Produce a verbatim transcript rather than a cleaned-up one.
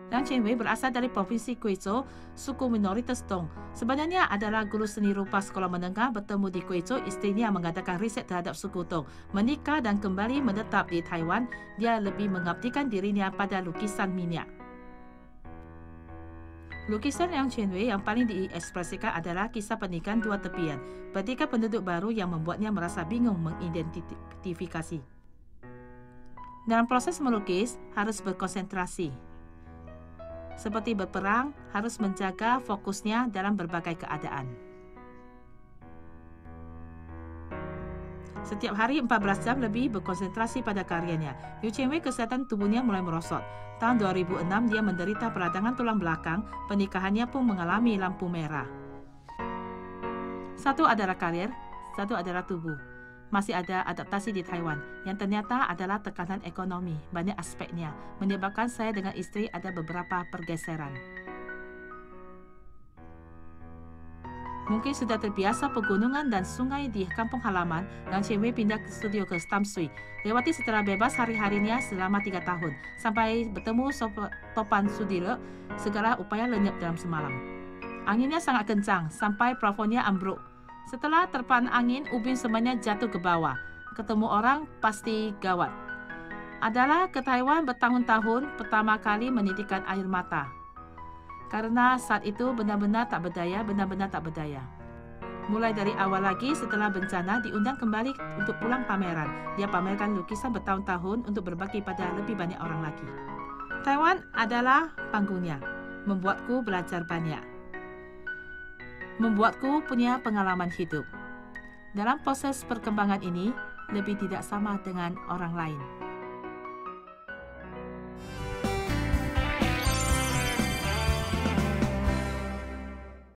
Liang Qianwei berasal dari Provinsi Guizhou, suku minoritas Dong. Sebenarnya adalah guru seni rupa sekolah menengah, bertemu di Guizhou. Istrinya mengadakan riset terhadap suku Dong. Menikah dan kembali menetap di Taiwan, dia lebih mengabdikan dirinya pada lukisan minyak. Lukisan Liang Qianwei yang paling diekspresikan adalah kisah pernikahan dua tepian, bertiga penduduk baru yang membuatnya merasa bingung mengidentifikasi. Dalam proses melukis, harus berkonsentrasi. Seperti berperang, harus menjaga fokusnya dalam berbagai keadaan. Setiap hari empat belas jam lebih berkonsentrasi pada karyanya. Liu Qianwei kesehatan tubuhnya mulai merosot. Tahun dua ribu enam dia menderita peradangan tulang belakang, pernikahannya pun mengalami lampu merah. Satu adalah karir, satu adalah tubuh. Masih ada adaptasi di Taiwan, yang ternyata adalah tekanan ekonomi, banyak aspeknya, menyebabkan saya dengan istri ada beberapa pergeseran. Mungkin sudah terbiasa pegunungan dan sungai di kampung halaman, Liang Qianwei pindah ke studio ke Tamsui. Lewati setelah bebas hari-harinya selama tiga tahun, sampai bertemu Topan Sudire, segala upaya lenyap dalam semalam. Anginnya sangat kencang, sampai plafonnya ambruk. Setelah terpaan angin, ubin semuanya jatuh ke bawah. Ketemu orang pasti gawat. Adalah ke Taiwan bertahun-tahun pertama kali menitikkan air mata. Karena saat itu benar-benar tak berdaya, benar-benar tak berdaya. Mulai dari awal lagi setelah bencana diundang kembali untuk pulang pameran. Dia pamerkan lukisan bertahun-tahun untuk berbagi pada lebih banyak orang lagi. Taiwan adalah panggungnya, membuatku belajar banyak. Membuatku punya pengalaman hidup. Dalam proses perkembangan ini, lebih tidak sama dengan orang lain.